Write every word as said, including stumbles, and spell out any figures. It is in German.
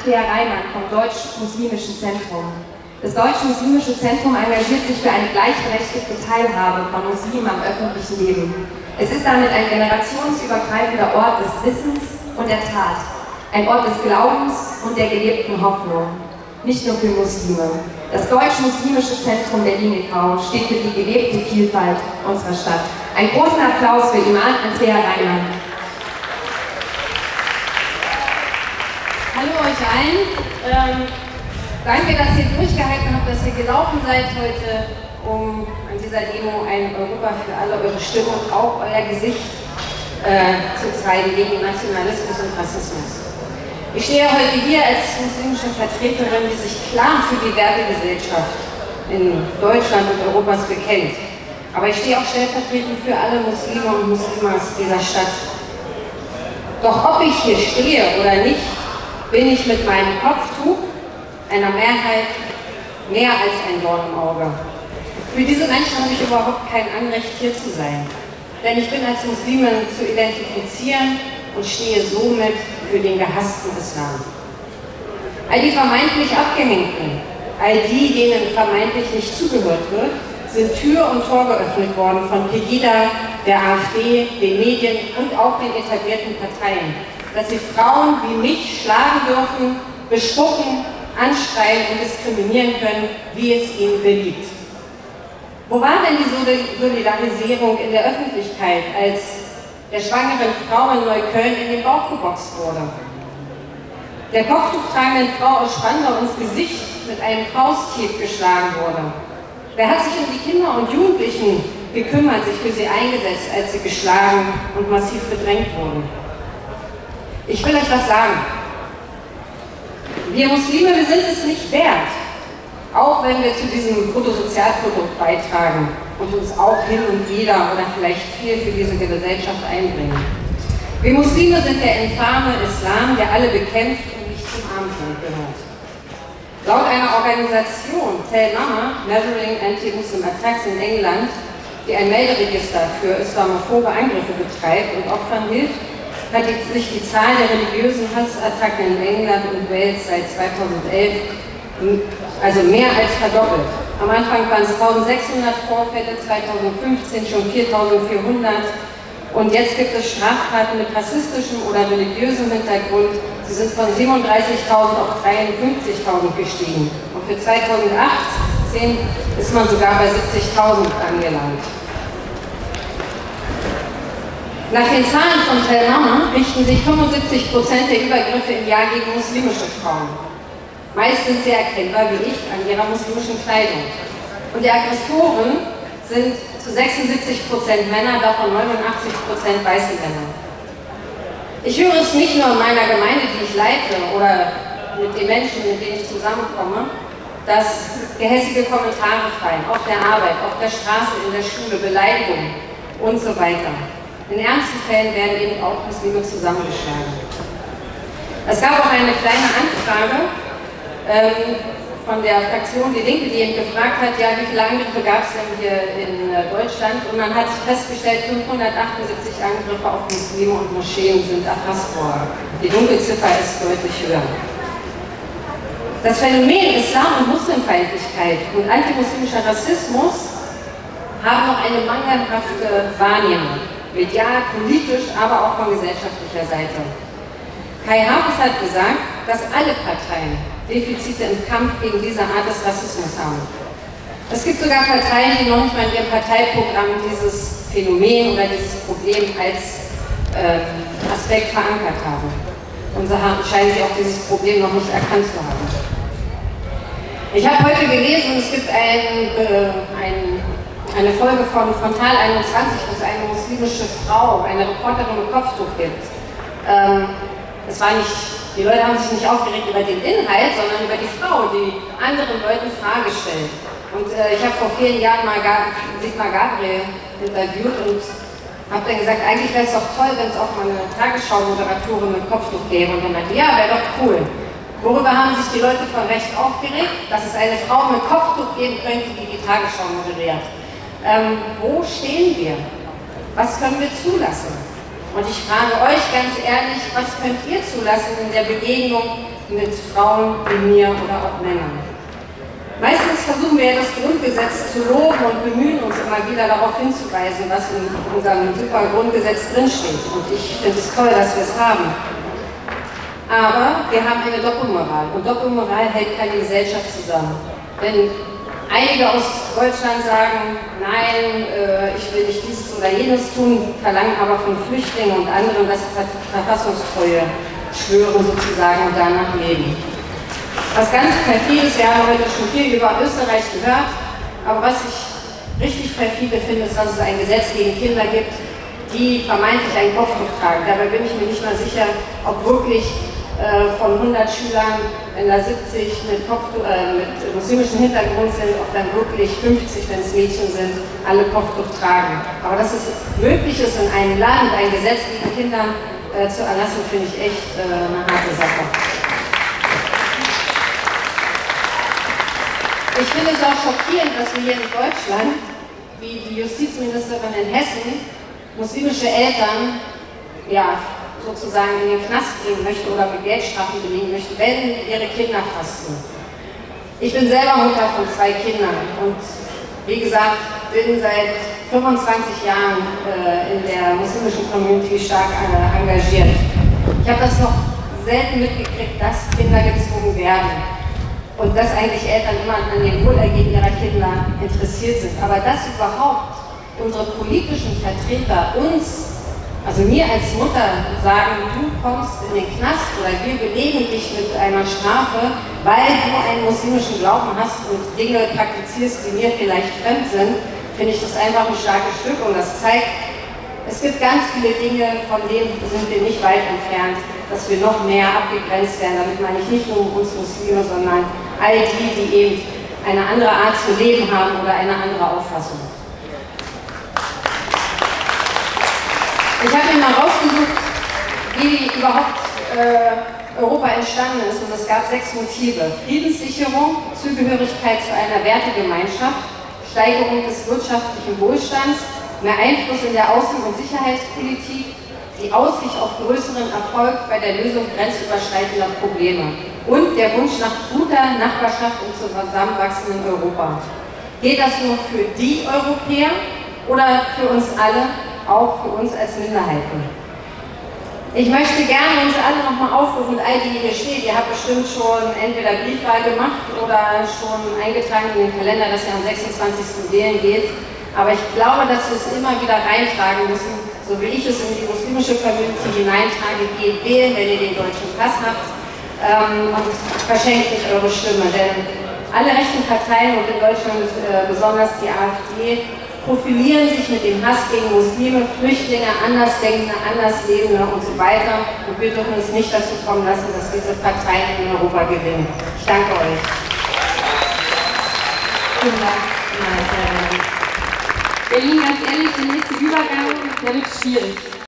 Andrea Reimann vom Deutsch-Muslimischen Zentrum. Das Deutsch-Muslimische Zentrum engagiert sich für eine gleichberechtigte Teilhabe von Muslimen am öffentlichen Leben. Es ist damit ein generationsübergreifender Ort des Wissens und der Tat, ein Ort des Glaubens und der gelebten Hoffnung, nicht nur für Muslime. Das Deutsch-Muslimische Zentrum Berlin e V steht für die gelebte Vielfalt unserer Stadt. Einen großen Applaus für Imam Andrea Reimann. Hallo euch allen. Ähm, danke, dass ihr durchgehalten habt, dass ihr gelaufen seid heute, um an dieser Demo ein Europa für alle, eure Stimme und auch euer Gesicht äh, zu zeigen gegen Nationalismus und Rassismus. Ich stehe heute hier als muslimische Vertreterin, die sich klar für die Wertegesellschaft in Deutschland und Europas bekennt. Aber ich stehe auch stellvertretend für alle Muslime und Muslimas dieser Stadt. Doch ob ich hier stehe oder nicht, bin ich mit meinem Kopftuch einer Mehrheit mehr als ein Dorn im Auge. Für diese Menschen habe ich überhaupt kein Anrecht, hier zu sein. Denn ich bin als Muslimin zu identifizieren und stehe somit für den gehassten Islam. All die vermeintlich Abgehängten, all die, denen vermeintlich nicht zugehört wird, sind Tür und Tor geöffnet worden von Pegida, der AfD, den Medien und auch den etablierten Parteien, dass sie Frauen wie mich schlagen dürfen, bespucken, anschreien und diskriminieren können, wie es ihnen beliebt. Wo war denn die Solidarisierung in der Öffentlichkeit, als der schwangeren Frau in Neukölln in den Bauch geboxt wurde? Der kopftuchtragenden Frau aus Spandau ins Gesicht mit einem Fausthieb geschlagen wurde? Wer hat sich um die Kinder und Jugendlichen gekümmert, sich für sie eingesetzt, als sie geschlagen und massiv bedrängt wurden? Ich will euch was sagen. Wir Muslime, wir sind es nicht wert, auch wenn wir zu diesem Bruttosozialprodukt beitragen und uns auch hin und wieder oder vielleicht viel für diese Gesellschaft einbringen. Wir Muslime sind der infame Islam, der alle bekämpft und nicht zum Abendland gehört. Laut einer Organisation, Tell Mama, Measuring Anti-Muslim Attacks in England, die ein Melderegister für islamophobe Angriffe betreibt und Opfern hilft, hat sich die Zahl der religiösen Hassattacken in England und Wales seit zweitausendelf also mehr als verdoppelt. Am Anfang waren es eintausendsechshundert Vorfälle, zweitausendfünfzehn schon viertausendvierhundert und jetzt gibt es Straftaten mit rassistischem oder religiösem Hintergrund. Sie sind von siebenunddreißigtausend auf dreiundfünfzigtausend gestiegen und für zweitausendachtzehn ist man sogar bei siebzigtausend angelangt. Nach den Zahlen von Tell Mama richten sich fünfundsiebzig Prozent der Übergriffe im Jahr gegen muslimische Frauen. Meist sind sie erkennbar wie ich an ihrer muslimischen Kleidung. Und die Aggressoren sind zu sechsundsiebzig Prozent Männer, davon neunundachtzig Prozent weiße Männer. Ich höre es nicht nur in meiner Gemeinde, die ich leite, oder mit den Menschen, mit denen ich zusammenkomme, dass gehässige Kommentare fallen, auf der Arbeit, auf der Straße, in der Schule, Beleidigungen und so weiter. In ernsten Fällen werden eben auch Muslime zusammengeschlagen. Es gab auch eine kleine Anfrage ähm, von der Fraktion Die Linke, die eben gefragt hat, ja, wie viele Angriffe gab es denn hier in äh, Deutschland? Und man hat festgestellt, fünfhundertachtundsiebzig Angriffe auf Muslime und Moscheen sind erfasst worden. Die Dunkelziffer ist deutlich höher. Das Phänomen Islam- und Muslimfeindlichkeit und antimuslimischer Rassismus haben noch eine mangelhafte Wahrnehmung. Medial, politisch, aber auch von gesellschaftlicher Seite. Kai Havertz hat gesagt, dass alle Parteien Defizite im Kampf gegen diese Art des Rassismus haben. Es gibt sogar Parteien, die noch nicht mal in ihrem Parteiprogramm dieses Phänomen oder dieses Problem als äh, Aspekt verankert haben. Und so haben, scheinen sie auch dieses Problem noch nicht erkannt zu haben. Ich habe heute gelesen, es gibt ein, äh, ein eine Folge von Frontal einundzwanzig, wo es eine muslimische Frau, eine Reporterin mit Kopftuch gibt. Ähm, es war nicht, die Leute haben sich nicht aufgeregt über den Inhalt, sondern über die Frau, die anderen Leuten Fragen stellt. Und äh, ich habe vor vielen Jahren mal Gab Sigmar Gabriel interviewt und habe dann gesagt, eigentlich wäre es doch toll, wenn es auch mal eine Tagesschau-Moderatorin mit Kopftuch gäbe. Und dann meinte, ja, wäre doch cool. Worüber haben sich die Leute von rechts aufgeregt? Dass es eine Frau mit Kopftuch geben könnte, die die Tagesschau moderiert. Ähm, wo stehen wir? Was können wir zulassen? Und ich frage euch ganz ehrlich, was könnt ihr zulassen in der Begegnung mit Frauen wie mir oder auch Männern. Meistens versuchen wir ja das Grundgesetz zu loben und bemühen uns immer wieder darauf hinzuweisen, was in unserem super Grundgesetz drinsteht. Und ich finde es toll, dass wir es haben. Aber wir haben eine Doppelmoral und Doppelmoral hält keine Gesellschaft zusammen. Wenn einige aus Deutschland sagen, nein, äh, ich will nicht dieses oder jenes tun, verlangen aber von Flüchtlingen und anderen, dass sie Verfassungstreue schwören sozusagen und danach leben. Was ganz perfides, wir haben heute schon viel über Österreich gehört, aber was ich richtig perfide finde, ist, dass es ein Gesetz gegen Kinder gibt, die vermeintlich ein Kopftuch tragen. Dabei bin ich mir nicht mal sicher, ob wirklich äh, von hundert Schülern, wenn da siebzig mit, Kopftuch, äh, mit muslimischem Hintergrund sind, ob dann wirklich fünfzig, wenn es Mädchen sind, alle Kopftuch tragen. Aber dass es möglich ist, in einem Land ein Gesetz gegen Kinder äh, zu erlassen, finde ich echt äh, eine harte Sache. Ich finde es auch schockierend, dass wir hier in Deutschland, wie die Justizministerin in Hessen, muslimische Eltern ja, sozusagen in den Knast bringen möchte oder mit Geldstrafen belegen möchte, wenn ihre Kinder fasten. Ich bin selber Mutter von zwei Kindern und wie gesagt, bin seit fünfundzwanzig Jahren äh, in der muslimischen Community stark äh, engagiert. Ich habe das noch selten mitgekriegt, dass Kinder gezwungen werden. Und dass eigentlich Eltern immer an dem Wohlergehen ihrer Kinder interessiert sind. Aber dass überhaupt unsere politischen Vertreter uns, also mir als Mutter, sagen, du kommst in den Knast oder wir belegen dich mit einer Strafe, weil du einen muslimischen Glauben hast und Dinge praktizierst, die mir vielleicht fremd sind, finde ich das einfach ein starkes Stück. Und das zeigt, es gibt ganz viele Dinge, von denen sind wir nicht weit entfernt, dass wir noch mehr abgegrenzt werden. Damit meine ich nicht nur uns Muslime, sondern all die, die eben eine andere Art zu leben haben oder eine andere Auffassung. Ich habe mir mal rausgesucht, wie überhaupt äh, Europa entstanden ist, und es gab sechs Motive. Friedenssicherung, Zugehörigkeit zu einer Wertegemeinschaft, Steigerung des wirtschaftlichen Wohlstands, mehr Einfluss in der Außen- und Sicherheitspolitik, die Aussicht auf größeren Erfolg bei der Lösung grenzüberschreitender Probleme und der Wunsch nach guter Nachbarschaft im zusammenwachsenden Europa. Geht das nur für die Europäer oder für uns alle, auch für uns als Minderheiten? Ich möchte gerne uns alle nochmal aufrufen, all die hier steht, ihr habt bestimmt schon entweder Briefwahl gemacht oder schon eingetragen in den Kalender, dass ihr am sechsundzwanzigsten wählen geht. Aber ich glaube, dass wir es immer wieder reintragen müssen, so wie ich es in die muslimische Community hineintrage, geht wählen, wenn ihr den deutschen Pass habt, ähm, und verschenkt nicht eure Stimme. Denn alle rechten Parteien und in Deutschland äh, besonders die AfD profilieren sich mit dem Hass gegen Muslime, Flüchtlinge, Andersdenkende, Anderslebende und so weiter. Und wir dürfen es nicht dazu kommen lassen, dass diese Parteien in Europa gewinnen. Ich danke euch. Vielen Dank. Berlin, ganz ehrlich, der nächste Übergang, der wird schwierig.